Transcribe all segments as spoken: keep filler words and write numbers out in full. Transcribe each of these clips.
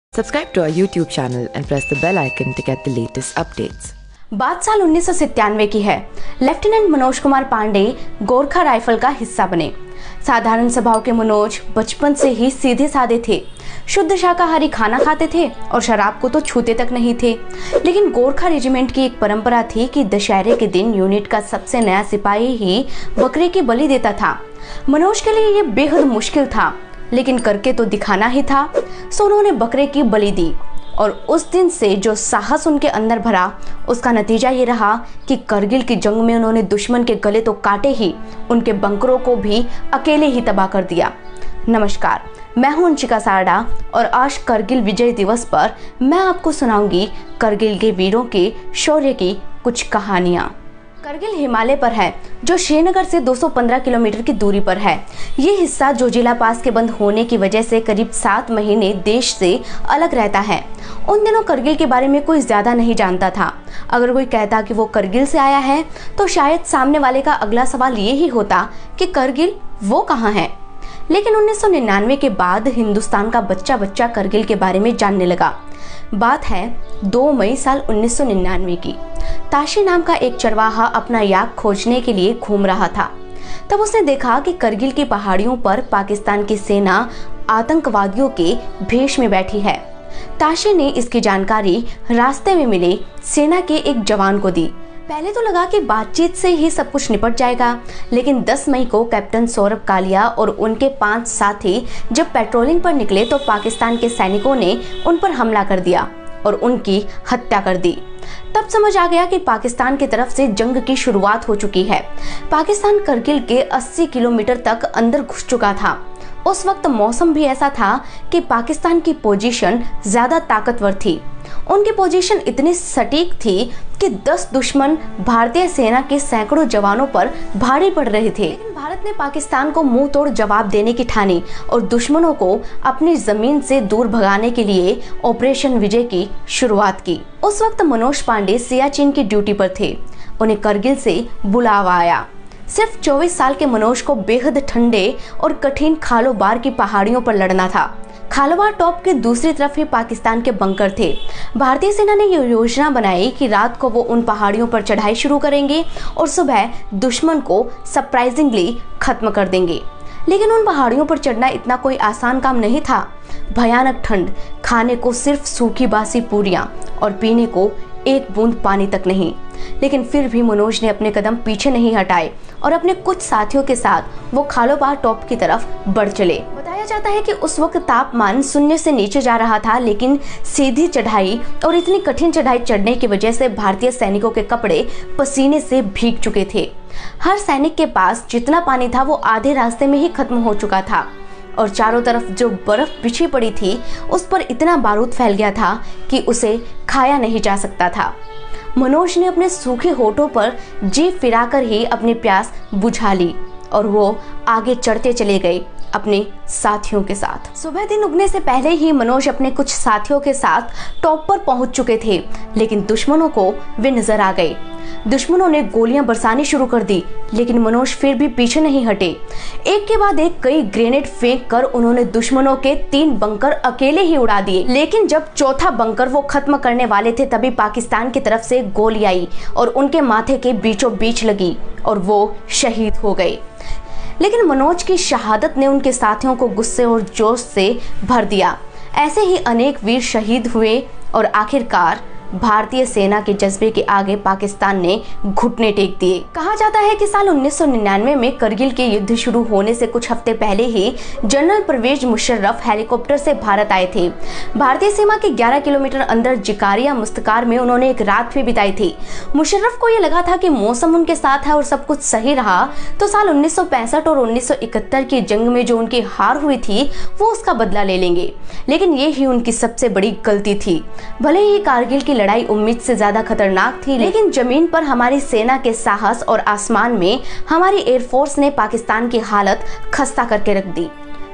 Subscribe to our YouTube channel and press the bell icon to get the latest updates. बात साल उन्नीस सौ सत्तानवे की है। लेफ्टिनेंट मनोज कुमार पांडे गोरखा राइफल का हिस्सा बने। साधारण स्वभाव के मनोज बचपन से ही सीधे साधे थे। शुद्ध शाकाहारी खाना खाते थे और शराब को तो छूते तक नहीं थे। लेकिन गोरखा रेजिमेंट की एक परंपरा थी कि दशहरे के दिन यूनिट का सबसे नया सिपाही ही बकरे की बलि देता था। मनोज के लिए ये बेहद मुश्किल था, लेकिन करके तो दिखाना ही था। सो उन्होंने बकरे की बलि दी और उस दिन से जो साहस उनके अंदर भरा, उसका नतीजा ये रहा कि करगिल की जंग में उन्होंने दुश्मन के गले तो काटे ही, उनके बंकरों को भी अकेले ही तबाह कर दिया। नमस्कार, मैं हूं अंशिका सारडा और आज करगिल विजय दिवस पर मैं आपको सुनाऊंगी करगिल के वीरों के शौर्य की कुछ कहानियां। करगिल हिमालय पर है, जो श्रीनगर से दो सौ पंद्रह किलोमीटर की दूरी पर है। ये हिस्सा जोजिला पास के बंद होने की वजह से करीब सात महीने देश से अलग रहता है। उन दिनों करगिल के बारे में कोई ज्यादा नहीं जानता था। अगर कोई कहता कि वो करगिल से आया है, तो शायद सामने वाले का अगला सवाल ये ही होता कि करगिल वो कहाँ है। लेकिन उन्नीस सौ निन्यानवे के बाद हिंदुस्तान का बच्चा बच्चा करगिल के बारे में जानने लगा। बात है दो मई साल उन्नीस सौ निन्यानवे की। ताशी नाम का एक चरवाहा अपना याक खोजने के लिए घूम रहा था। तब उसने देखा कि करगिल की पहाड़ियों पर पाकिस्तान की सेना आतंकवादियों के भेष में बैठी है। ताशी ने इसकी जानकारी रास्ते में मिले सेना के एक जवान को दी। पहले तो लगा कि बातचीत से ही सब कुछ निपट जाएगा, लेकिन दस मई को कैप्टन सौरभ कालिया और उनके पांच साथी जब पेट्रोलिंग पर निकले तो पाकिस्तान के सैनिकों ने उन पर हमला कर दिया और उनकी हत्या कर दी। तब समझ आ गया कि पाकिस्तान की तरफ से जंग की शुरुआत हो चुकी है। पाकिस्तान करगिल के अस्सी किलोमीटर तक अंदर घुस चुका था। उस वक्त मौसम भी ऐसा था कि पाकिस्तान की पोजीशन ज्यादा ताकतवर थी। उनकी पोजीशन इतनी सटीक थी कि दस दुश्मन भारतीय सेना के सैकड़ों जवानों पर भारी पड़ रहे थे। लेकिन भारत ने पाकिस्तान को मुंह तोड़ जवाब देने की ठानी और दुश्मनों को अपनी जमीन से दूर भगाने के लिए ऑपरेशन विजय की शुरुआत की। उस वक्त मनोज पांडे सियाचिन की ड्यूटी पर थे। उन्हें करगिल से बुलावा आया। सिर्फ चौबीस साल के मनोज को बेहद ठंडे और कठिन खालोबार की पहाड़ियों पर लड़ना था। खालोबार टॉप के दूसरी तरफ ही पाकिस्तान के बंकर थे। भारतीय सेना ने ये योजना बनाई कि रात को वो उन पहाड़ियों पर चढ़ाई शुरू करेंगे और सुबह दुश्मन को सरप्राइजिंगली खत्म कर देंगे। लेकिन उन पहाड़ियों पर चढ़ना इतना कोई आसान काम नहीं था। भयानक ठंड, खाने को सिर्फ सूखी बासी पूरियां और पीने को एक बूंद पानी तक नहीं। लेकिन फिर भी मनोज ने अपने कदम पीछे नहीं हटाए और अपने कुछ साथियों के साथ वो खालोबार टॉप की तरफ बढ़ चले। बताया जाता है कि उस वक्त तापमान शून्य से नीचे जा रहा था, लेकिन सीधी चढ़ाई और इतनी कठिन चढ़ाई चढ़ने की वजह से भारतीय सैनिकों के कपड़े पसीने से भीग चुके थे। हर सैनिक के पास जितना पानी था वो आधे रास्ते में ही खत्म हो चुका था और चारों तरफ जो बर्फ बिछी पड़ी थी उस पर इतना बारूद फैल गया था कि उसे खाया नहीं जा सकता था। मनोज ने अपने सूखे होठों पर जीभ फिराकर ही अपनी प्यास बुझा ली और वो आगे चढ़ते चले गए अपने साथियों के साथ। सुबह दिन उगने से पहले ही मनोज अपने कुछ साथियों के साथ टॉप पर पहुंच चुके थे, लेकिन दुश्मनों को वे नजर आ गए। दुश्मनों ने गोलियां बरसानी शुरू कर दी, लेकिन मनोज फिर भी पीछे नहीं हटे। एक के बाद एक कई ग्रेनेड फेंक कर उन्होंने दुश्मनों के तीन बंकर अकेले ही उड़ा दिए। लेकिन जब चौथा बंकर वो खत्म करने वाले थे, तभी पाकिस्तान की तरफ से गोली आई और उनके माथे के बीचों बीच लगी और वो शहीद हो गए। लेकिन मनोज की शहादत ने उनके साथियों को गुस्से और जोश से भर दिया। ऐसे ही अनेक वीर शहीद हुए और आखिरकार भारतीय सेना के जज्बे के आगे पाकिस्तान ने घुटने टेक दिए। कहा जाता है कि साल उन्नीस सौ निन्यानवे में करगिल के युद्ध शुरू होने से कुछ हफ्ते पहले ही जनरल परवेज मुशर्रफ हेलीकॉप्टर से भारत आए थे। भारतीय सीमा के ग्यारह किलोमीटर अंदर जिकारिया मुस्तकार में उन्होंने एक रात भी बिताई थी। मुशर्रफ को यह लगा था कि मौसम उनके साथ है और सब कुछ सही रहा तो साल उन्नीस सौ पैंसठ और उन्नीस सौ इकहत्तर की जंग में जो उनकी हार हुई थी वो उसका बदला ले लेंगे। लेकिन ये ही उनकी सबसे बड़ी गलती थी। भले ही कारगिल की लड़ाई उम्मीद से ज्यादा खतरनाक थी, लेकिन जमीन पर हमारी सेना के साहस और आसमान में हमारी एयरफोर्स ने पाकिस्तान की हालत खस्ता करके रख दी।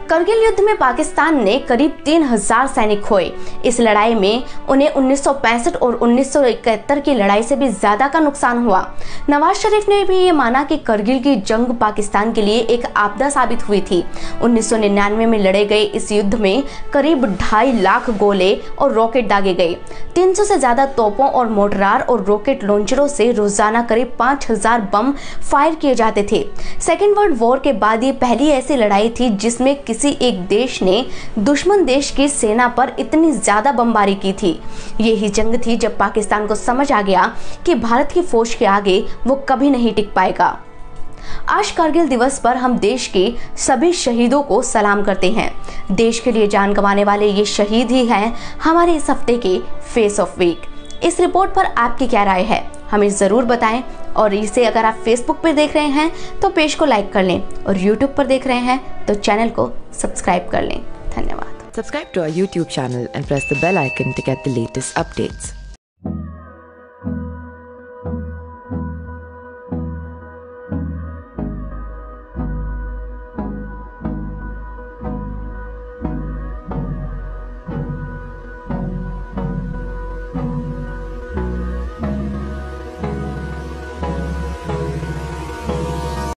करगिल युद्ध में पाकिस्तान ने करीब तीन हज़ार सैनिक खोए। इस लड़ाई में उन्हें उन्नीस सौ पैंसठ और उन्नीस सौ इकहत्तर की लड़ाई से भी ज्यादा का नुकसान हुआ। नवाज शरीफ ने भी ये माना कि करगिल की जंग पाकिस्तान के लिए एक आपदा साबित हुई थी। उन्नीस सौ निन्यानवे में लड़े गए इस युद्ध में करीब ढाई लाख गोले और रॉकेट दागे गए। तीन सौ से ज्यादा तोपों और मोर्टार और रॉकेट लॉन्चरों से रोजाना करीब पाँच हज़ार बम फायर किए जाते थे। सेकेंड वर्ल्ड वॉर के बाद ये पहली ऐसी लड़ाई थी जिसमें किसी एक देश ने दुश्मन देश की सेना पर इतनी ज्यादा बमबारी की थी। यही जंग थी जब पाकिस्तान को समझ आ गया कि भारत की फौज के आगे वो कभी नहीं टिक पाएगा। आज कारगिल दिवस पर हम देश के सभी शहीदों को सलाम करते हैं। देश के लिए जान गंवाने वाले ये शहीद ही हैं हमारे इस हफ्ते के फेस ऑफ वीक। इस रिपोर्ट पर आपकी क्या राय है, हमें जरूर बताएं। और इसे अगर आप फेसबुक पर देख रहे हैं तो पेज को लाइक कर लें और यूट्यूब पर देख रहे हैं तो चैनल को सब्सक्राइब कर लें। धन्यवाद। Subscribe to our YouTube channel and press the bell icon to get the latest updates.